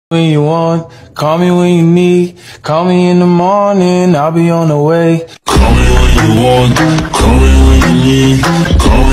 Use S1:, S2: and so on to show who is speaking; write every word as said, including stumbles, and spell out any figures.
S1: When you want, call me when you need. Call me in the morning, I'll be on the way. Call me when you want, call me when you need. Call me